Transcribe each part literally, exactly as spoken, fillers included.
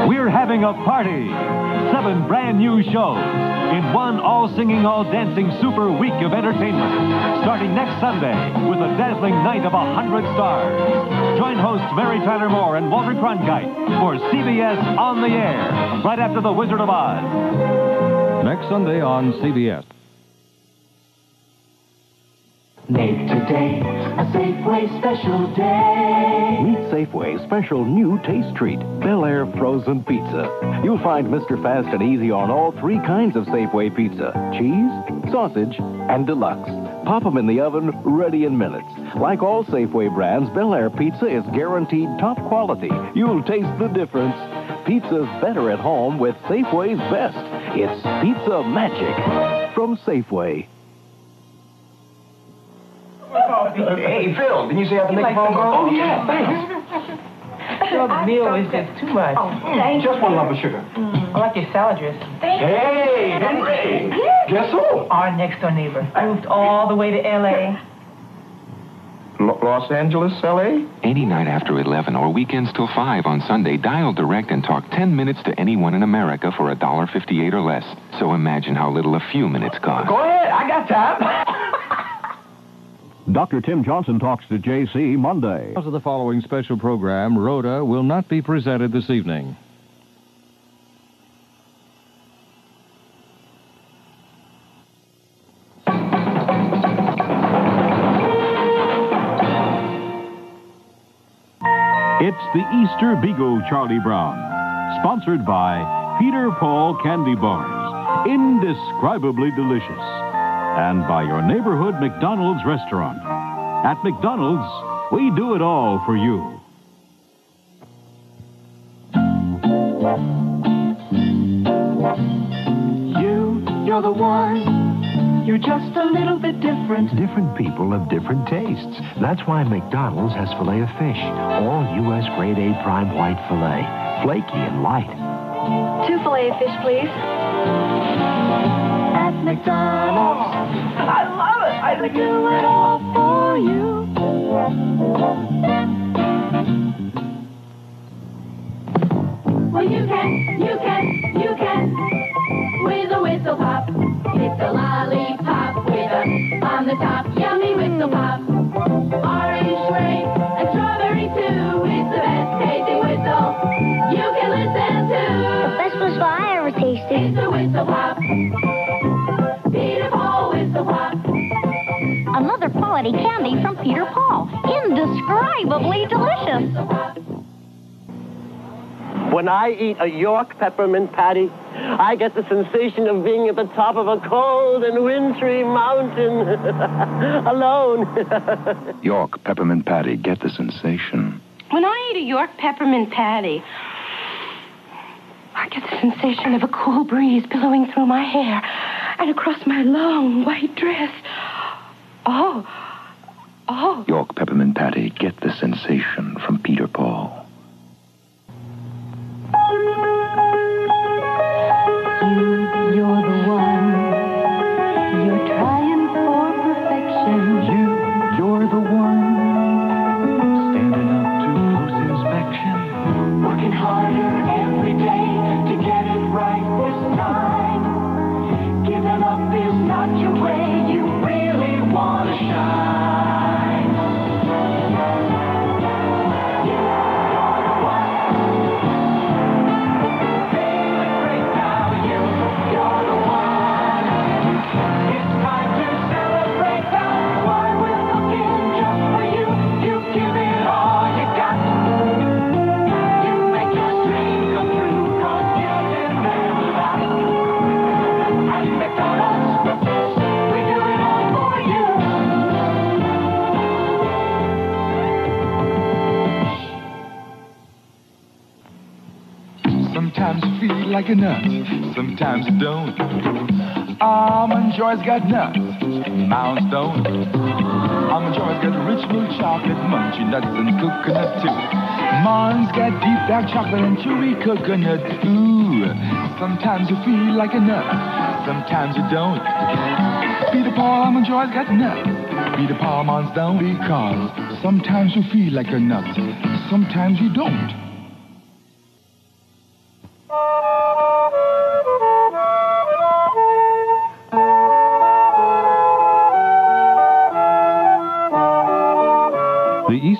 We're having a party. Seven brand new shows in one all-singing, all-dancing super week of entertainment. Starting next Sunday with a dazzling night of a hundred stars. Join hosts Mary Tyler Moore and Walter Cronkite for C B S On the Air, right after The Wizard of Oz. Next Sunday on C B S. Make today a Safeway special day. Meet Safeway's special new taste treat, Bel-Air frozen pizza. You'll find Mister Fast and Easy on all three kinds of Safeway pizza: cheese, sausage, and deluxe. Pop them in the oven, ready in minutes. Like all Safeway brands, Bel-Air pizza is guaranteed top quality. You'll taste the difference. Pizza's better at home with Safeway's best. It's pizza magic from Safeway. Hey, Phil, didn't you say I have to make a phone call? Oh, yeah, thanks. Your meal is just too much. Oh, thank Just one lump of sugar. Mm. I like your salad dressing. Hey, Henry. Guess who? Our next door neighbor. Moved all the way to L A L- Los Angeles, L A? Any night after eleven or weekends till five on Sunday, dial direct and talk ten minutes to anyone in America for one dollar fifty-eight or less. So imagine how little a few minutes cost. Go ahead, I got time. Doctor Tim Johnson talks to J C Monday. Because of the following special program, Rhoda will not be presented this evening. It's the Easter Beagle Charlie Brown, sponsored by Peter Paul Candy Bars, indescribably delicious, and by your neighborhood McDonald's restaurant. At McDonald's, we do it all for you. You, you're the one. You're just a little bit different. Different people have different tastes. That's why McDonald's has Filet-O-Fish, all U S grade A prime white filet, flaky and light. Two Filet-O-Fish, please. At McDonald's. I love it. I We do it all for you. Well, you can, you can, you can. With a whistle pop. It's a lollipop with a on the top. Yummy whistle pop. Orange grape and strawberry too. It's the best tasting whistle you can listen to. Best whistle I ever tasted. It's a whistle pop. Peter Paul whistle pop. Another quality candy from Peter Paul. Indescribably delicious. When I eat a York peppermint patty, I get the sensation of being at the top of a cold and wintry mountain alone. York peppermint patty, get the sensation. When I eat a York peppermint patty, I get the sensation of a cool breeze billowing through my hair and across my long white dress. Oh, oh. York peppermint patty, get the sensation from Peter Paul. You, you're the one. You're trying for perfection. You, you're the one. Standing up to close inspection. Working harder every day to get it right this time. Giving up is not your way. You really want to shine. Sometimes you feel like a nut, sometimes you don't. Almond Joy's got nuts, Mounds don't. Almond Joy's got rich milk chocolate, munchy nuts and coconut too. Mounds got deep dark chocolate and chewy coconut. Ooh, sometimes you feel like a nut, sometimes you don't. Peter Paul, Almond Joy's got nuts. Peter Paul, Mounds don't, because sometimes you feel like a nut, sometimes you don't.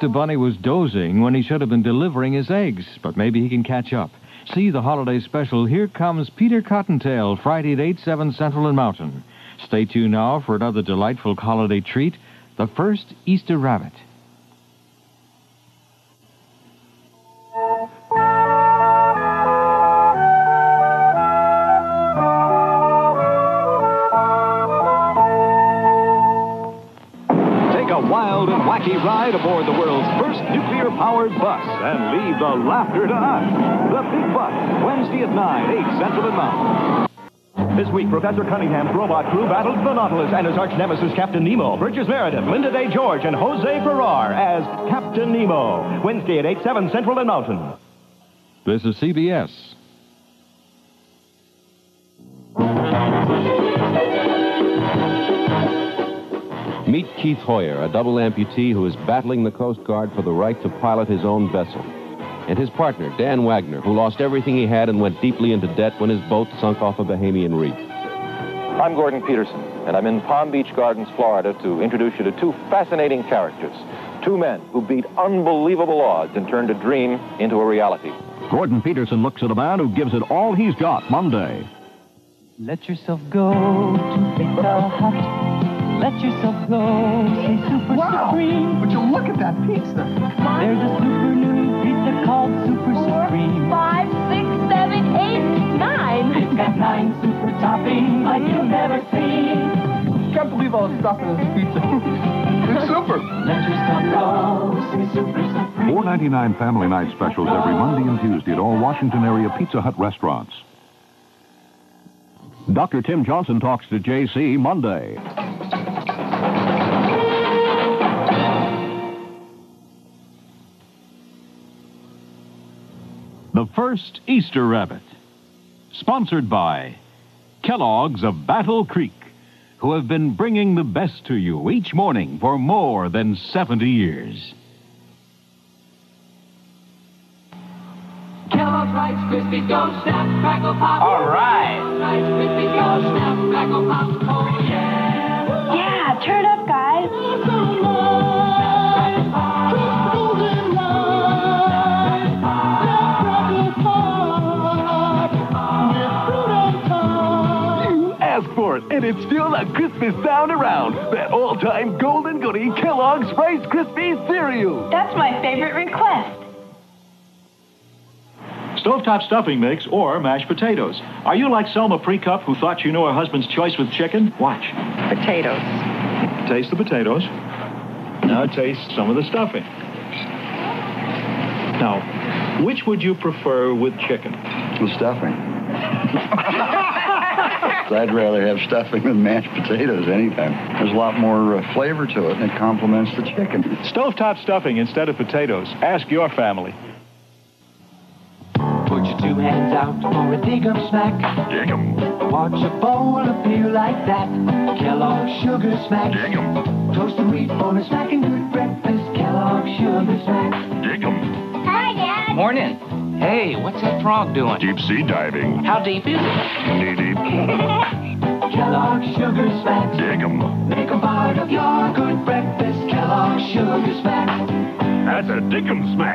Easter Bunny was dozing when he should have been delivering his eggs, but maybe he can catch up. See the holiday special, Here Comes Peter Cottontail, Friday at eight, seven Central and Mountain. Stay tuned now for another delightful holiday treat, the first Easter rabbit. Wild and wacky ride aboard the world's first nuclear-powered bus and leave the laughter to us. The Big Bus, Wednesday at nine, eight Central and Mountain. This week, Professor Cunningham's robot crew battles the Nautilus and his arch-nemesis Captain Nemo. Burgess Meredith, Linda Day George, and Jose Ferrar as Captain Nemo. Wednesday at eight, seven Central and Mountain. This is C B S. Meet Keith Hoyer, a double amputee who is battling the Coast Guard for the right to pilot his own vessel. And his partner, Dan Wagner, who lost everything he had and went deeply into debt when his boat sunk off a Bahamian reef. I'm Gordon Peterson, and I'm in Palm Beach Gardens, Florida, to introduce you to two fascinating characters. Two men who beat unbelievable odds and turned a dream into a reality. Gordon Peterson looks at a man who gives it all he's got Monday. Let yourself go to Pizza Hut. Let yourself go, say Super wow. Supreme. Would you look at that pizza? There's a super new pizza called Super Four, Supreme. Five, six, seven, eight, nine. It's got nine super toppings like you'll never see. Can't believe all the stuff in this pizza. It's super. Let yourself go, say Super Supreme. four ninety-nine Family Night specials every Monday and Tuesday at all Washington area Pizza Hut restaurants. Doctor Tim Johnson talks to J C Monday. The first Easter rabbit. Sponsored by Kellogg's of Battle Creek, who have been bringing the best to you each morning for more than seventy years. Kellogg's Rice Krispies go snap, crackle, pop. All right. Rice Krispies go snap, crackle, pop. Oh, yeah. Yeah, turn up, guys. Ask for it, and it's still the crispest sound around. That all-time golden goodie Kellogg's Rice Krispies cereal. That's my favorite request. Stovetop stuffing mix or mashed potatoes. Are you like Selma Precup, who thought she knew her husband's choice with chicken? Watch. Potatoes. Taste the potatoes. Now taste some of the stuffing. Now, which would you prefer with chicken? The stuffing. I'd rather have stuffing than mashed potatoes anytime. There's a lot more uh, flavor to it, and it complements the chicken. Stovetop stuffing instead of potatoes. Ask your family. Put your two hands out for a dig-em snack. Dig-em. Watch a bowl appear like that. Kellogg's Sugar Smack. Dig-em. Toasted wheat for a snack and good breakfast. Kellogg's Sugar Smack. Dig-em. Hi, Dad. Morning. Hey, what's that frog doing? Deep sea diving. How deep is it? Knee deep. Kellogg's Sugar Smacks. Dig 'em. Make a part of your good breakfast. Kellogg's Sugar Smacks. That's a dig 'em smack.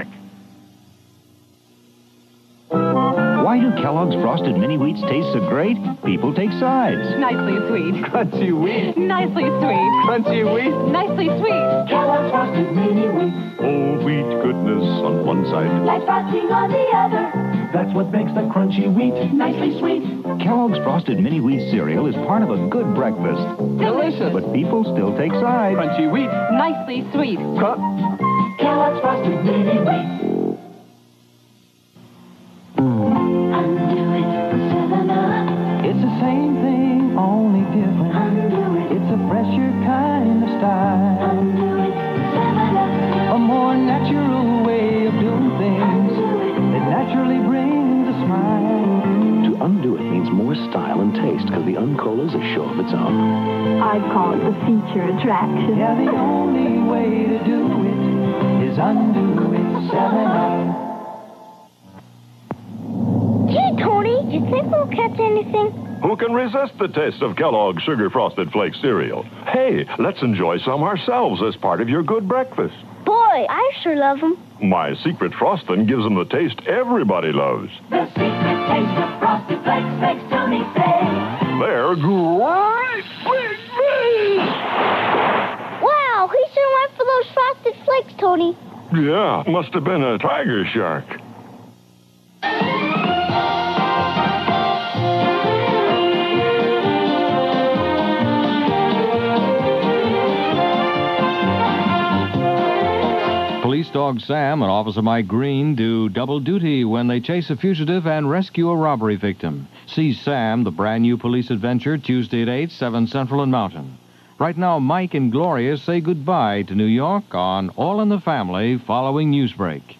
Why do Kellogg's Frosted Mini Wheats taste so great? People take sides. Nicely sweet. Crunchy wheat. Nicely sweet. Crunchy wheat. Nicely sweet. Kellogg's Frosted Mini Wheats. Whole wheat goodness on one side. Like frosting on the other. That's what makes the crunchy wheat Nicely sweet. Kellogg's Frosted Mini Wheat cereal is part of a good breakfast. Delicious. But people still take sides. Crunchy wheat. Nicely sweet. Crunch. Kellogg's Frosted Mini Wheats. It's the same thing, only different. It's a fresher kind of style. A more natural way of doing things that naturally brings a smile. To undo it means more style and taste because the Uncola's a show of its own. I'd call it the feature attraction. Yeah, the only way to do it is undo it. seven up. Gee, Tony, do you think we'll catch anything? Who can resist the taste of Kellogg's Sugar Frosted Flakes cereal? Hey, let's enjoy some ourselves as part of your good breakfast. Boy, I sure love them. My secret frosting gives them the taste everybody loves. The secret taste of Frosted Flakes makes Tony say, They're great big fish! Wow, he sure went for those Frosted Flakes, Tony. Yeah, must have been a tiger shark. Police dog Sam and Officer Mike Green do double duty when they chase a fugitive and rescue a robbery victim. See Sam, the brand new police adventure, Tuesday at eight, seven Central and Mountain. Right now, Mike and Gloria say goodbye to New York on All in the Family following Newsbreak.